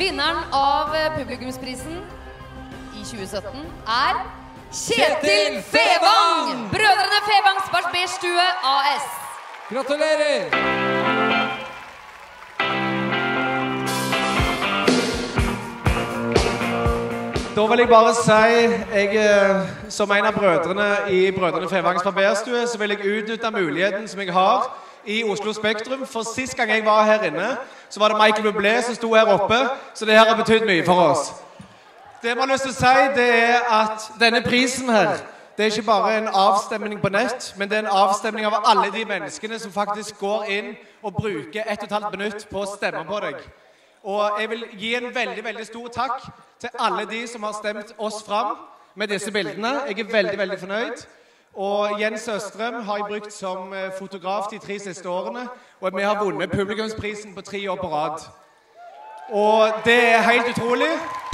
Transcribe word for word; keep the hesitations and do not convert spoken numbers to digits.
Vinneren av publikumsprisen i tjue sytten er Kjetil Fevang! Brødrene Fevangs Barberstue A S. Gratulerer! Da vil jeg bare si, jeg, som en av brødrene i Brødrene Fevangs Barberstue, så vil jeg utnytte muligheten som jeg har i Oslo Spektrum. For sist gang jeg var her inne, så var det Michael Bublé som sto her oppe, så det her har betydd mye for oss. Det man har lyst til å si, det er at denne prisen her, det er ikke bare en avstemning på nett, men det er en avstemning av alle de menneskene som faktisk går inn og bruker ett og et halvt minutt på å stemme på deg. Og jeg vil gi en veldig, veldig stor takk til alle de som har stemt oss fram med disse bildene. Jeg er veldig, veldig fornøyd. Og Jens Østrøm har jeg brukt som fotograf de tre siste årene, og vi har vunnet publikumsprisen på tre år på rad. Og det er helt utrolig.